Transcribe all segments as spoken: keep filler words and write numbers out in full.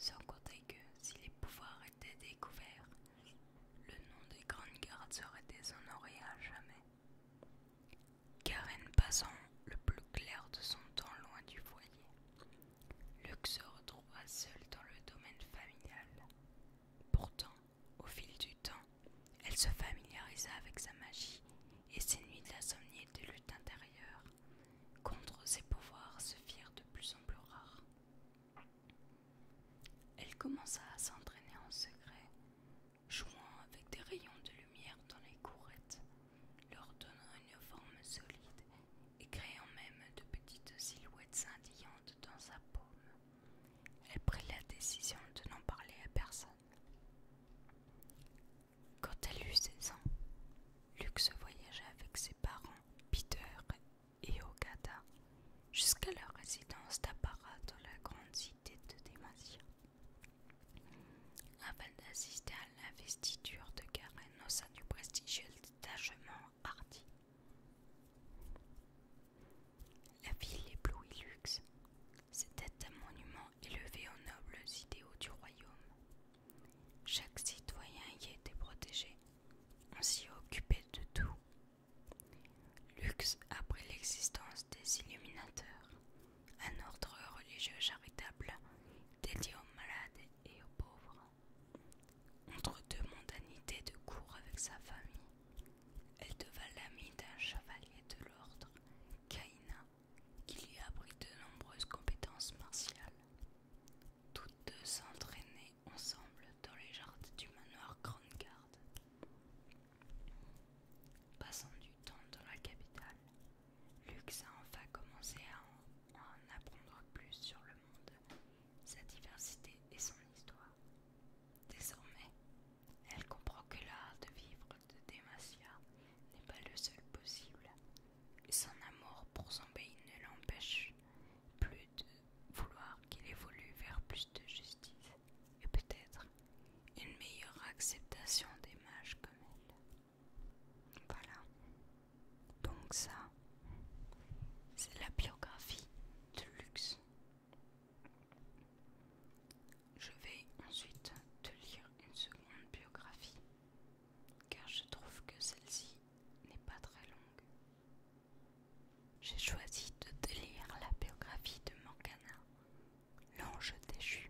sans compter que si les pouvoirs étaient découverts, le nom des grandes gardes serait déshonoré à jamais. Karen passant le plus clair de son temps loin du foyer, Luc se retrouva seul dans le domaine familial. Pourtant, au fil du temps, elle se familiarisa avec sa magie et ses nuits d'insomnie et de lutte intérieure contre ses pouvoirs se firent de plus en plus rares. Elle commença à s'entraîner en secret, jouant avec des rayons de lumière dans les courettes, leur donnant une forme solide et créant même de petites silhouettes scintillantes dans sa paume. Elle prit la décision de n'en parler à personne. Quand elle eut seize ans, Luc voyagea avec ses parents, Peter et Agatha, jusqu'à leur résidence d'apparat dans la grande cité de Demacia, afin d'assister à l'investiture de Karen au sein du prestigieux détachement Hardy. La ville éblouit Luc. C'était un monument élevé aux nobles idéaux du royaume. Chaque citoyen y était protégé. On s'y occupait de tout. Luc apprit l'existence des illuminateurs, un ordre religieux charitable dédié aux malades et aux pauvres. Entre deux mondanités de cour avec sa famille, elle devint l'amie d'un chevalier de l'ordre, Kaina, qui lui apprit de nombreuses compétences martiales. Toutes deux s'entraînaient ensemble dans les jardins du manoir Grande Garde. Passant du temps dans la capitale, Luc a enfin commencé à en, à en apprendre plus sur le monde, sa diversité et son histoire. Désormais, elle comprend que l'art de vivre de Demacia n'est pas le seul possible, et son amour pour son pays ne l'empêche plus de vouloir qu'il évolue vers plus de justice et peut-être une meilleure acceptation des mages comme elle. Voilà. Donc ça, c'est la biographie de Luc. Je vais ensuite te lire une seconde biographie, car je trouve que celle-ci n'est pas très longue. J'ai choisi de te lire la biographie de Morgana, l'ange déchu.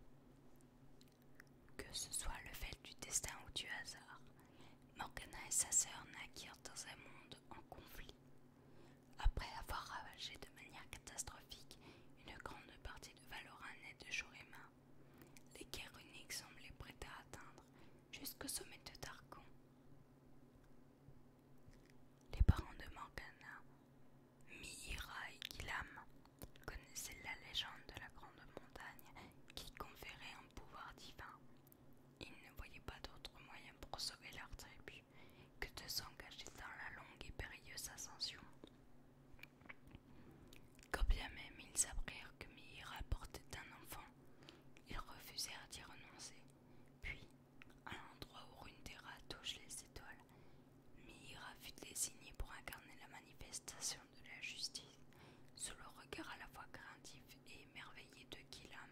Que ce soit le fait du destin ou du hasard, Morgana et sa sœur naquirent dans un monde en conflit. Après avoir ravagé de manière catastrophique une grande partie de Valoran et de Jorima, les guerres uniques semblaient prêtes à atteindre jusqu'au sommet de Targon. Les parents de Morgana, Mihira et Gilam, connaissaient la légende de la grande montagne qui conférait un pouvoir divin. Ils ne voyaient pas d'autre moyen pour sauver leur tribu que de s'engager dans la longue et périlleuse ascension. Quand bien même ils apprirent que Mihira portait un enfant, ils refusèrent d'y renoncer. Puis, à l'endroit où Runeterra touche les étoiles, Mihira fut désignée pour incarner la manifestation de la justice, sous le regard à la fois craintif et émerveillé de Gilam.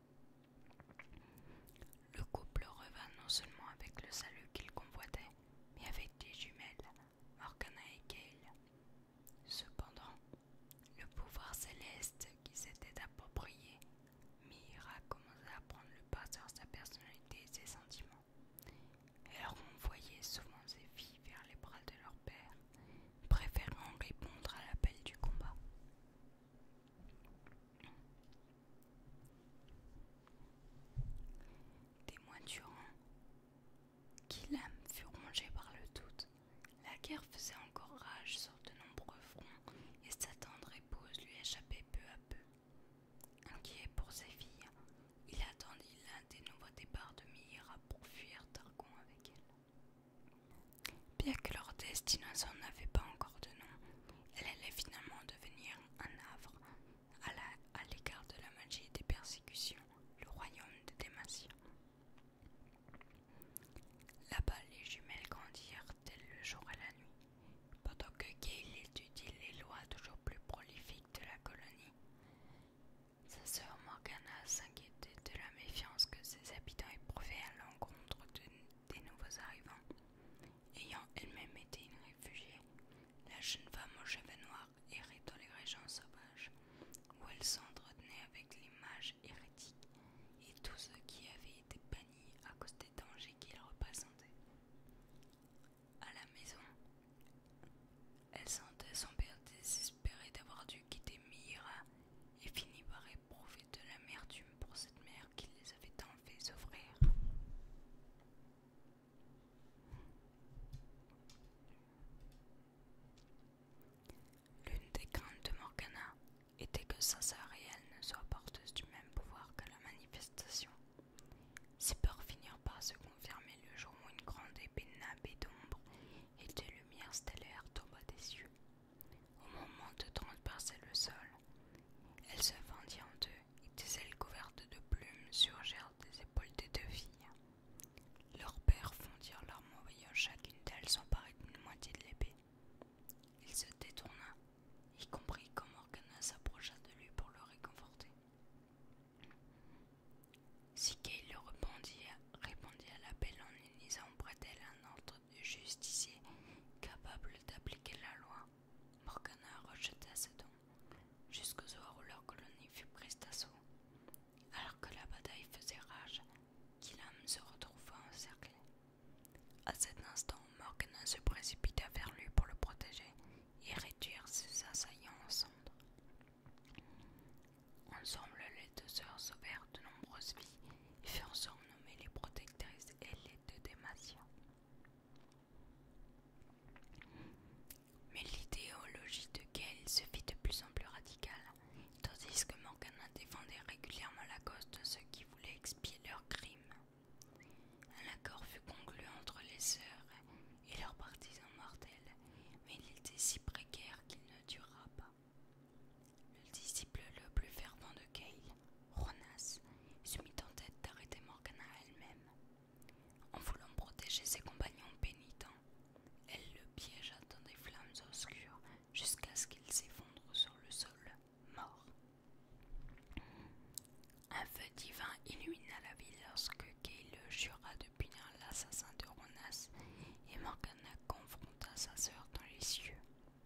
Le couple revint non seulement avec le salut qu'il convoitait, mais avec des jumelles, Morgana et Gale. Cependant, le pouvoir céleste qui s'était approprié, Mihira commença à prendre le pas sur sa personnalité et ses sentiments. Elle renvoyait souvent ses filles vers les bras de leur père, préférant répondre à l'appel du combat. Des mois durant, qui incapable d'appliquer la loi, Morgana rejeta ses dons, jusqu'au soir où leur colonie fut prise d'assaut. Alors que la bataille faisait rage, Killam se retrouva encerclé. À cet instant, Morgana se précipita vers lui pour le protéger et réduire ses assaillants en cendres. Ensemble, les deux sœurs sauvèrent de nombreuses vies et furent surnommées les protectrices et les deux Démacia. Mais l'idéologie de Gale se fit de plus en plus radicale, tandis que Morgana défendait régulièrement la cause de ceux qui voulaient expier leurs crimes. Un accord fut conclu entre les sœurs et leurs partisans mortels, mais il était si précaire qu'il ne dura pas. Le disciple le plus fervent de Gale, Ronas, se mit en tête d'arrêter Morgana elle-même. En voulant protéger ses compagnons pénitents, elle le piégea dans des flammes obscures jusqu'à ce qu'il s'effondre sur le sol, mort. Un feu divin illumina la ville lorsque Gale jura de punir l'assassin de Ronas et Morgana confronta sa sœur dans les cieux.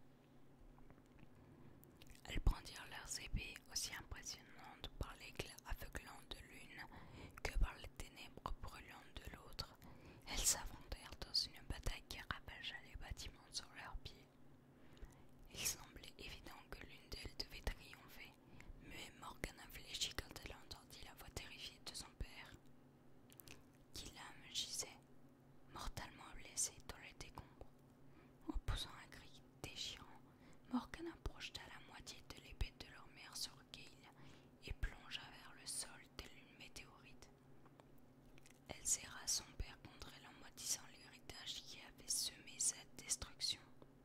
Elles prendirent leurs épées aussi impressionnantes par l'éclat aveuglant de l'une que par les ténèbres brûlantes de l'autre. Elles s'affrontèrent dans une bataille qui ravagea les bâtiments sur leurs pieds. Il semblait évident que l'une d'elles devait triompher, mais Morgana fléchit quand elle entendit la voix terrifiée de son père. Killam gisait, mortellement blessé dans les décombres. En poussant un cri déchirant, Morgana projeta la moitié de l'épée de leur mère sur Gale et plongea vers le sol tel une météorite. Elle serra son père contre elle en maudissant l'héritage qui avait semé cette destruction.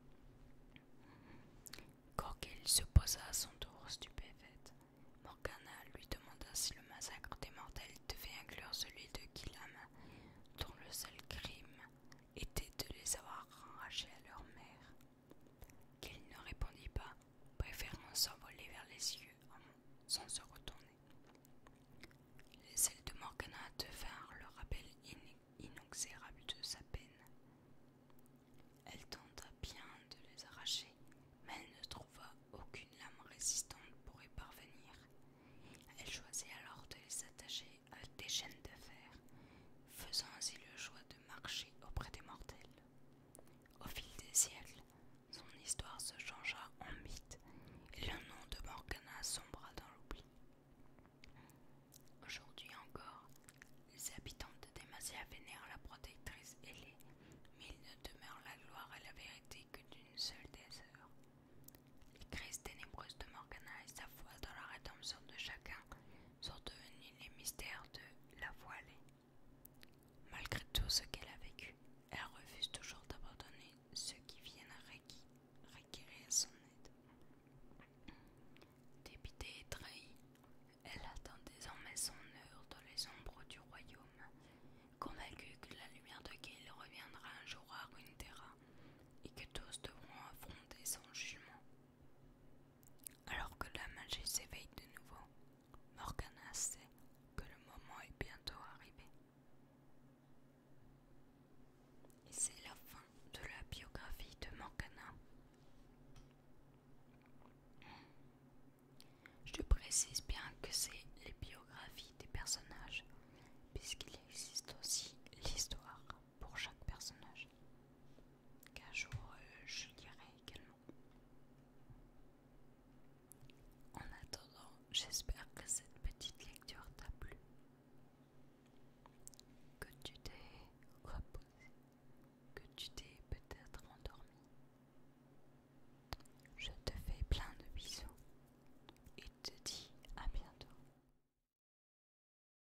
Quand Gale se posa à son tour stupéfaite, Morgana lui demanda si le massacre des mortels devait inclure celui de Killam, dont le seul crime était de les avoir arrachés à leur mère. Gale ne répondit pas, préférant s'envoler vers les cieux sans se retourner. Les ailes de Morgana devinrent le rappel inexorable de sa peine. Elle tenta bien de les arracher, mais elle ne trouva aucune lame résistante pour y parvenir. Elle choisit alors de les attacher à des chaînes de fer, faisant ainsi le choix de marcher auprès des mortels. Au fil des siècles, son histoire se changea en mythe et le nom de Morgana sombra dans l'oubli. Aujourd'hui encore, les habitants de Démacia vénèrent la protectrice ailée, mais il ne demeure la gloire et la vérité que d'une seule des sœurs. Les crises ténébreuses de Morgana et sa foi dans la rédemption de chacun sont devenus les mystères de la voilée. Malgré tout ce qu'elle a vécu, elle refuse toujours d'abandonner ceux qui viennent requérir son aide. Dépitée et trahie, elle attend désormais son heure dans les ombres du royaume, convaincue que la lumière de Gale reviendra un jour à Runeterra et que tous devront affronter son jugement. Alors que la magie s'éveille de nouveau, Morgana sait que le moment est bientôt arrivé. Et c'est la fin de la biographie de Morgana. Je précise bien que c'est les biographies des personnages, puisqu'il existe aussi l'histoire pour chaque personnage. Qu'un jour